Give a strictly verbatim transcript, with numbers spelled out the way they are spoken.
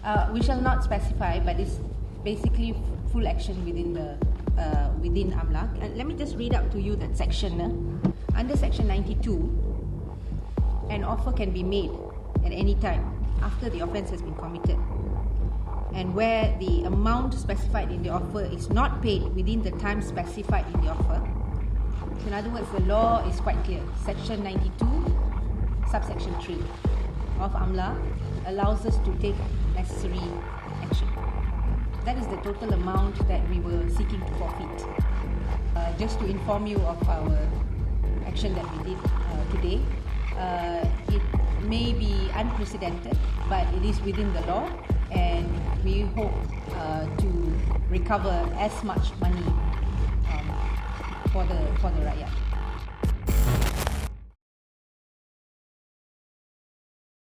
Uh, we shall not specify, but it's basically f- full action within the uh, within AMLAC. And let me just read out to you that section. Uh. Under section ninety-two, an offer can be made at any time after the offence has been committed, and where the amount specified in the offer is not paid within the time specified in the offer. So in other words, the law is quite clear. Section ninety-two, subsection three of AMLA allows us to take necessary action. That is the total amount that we were seeking to forfeit. Uh, just to inform you of our action that we did uh, today, uh, it may be unprecedented, but it is within the law, and we hope uh, to recover as much money um, for the for the rakyat.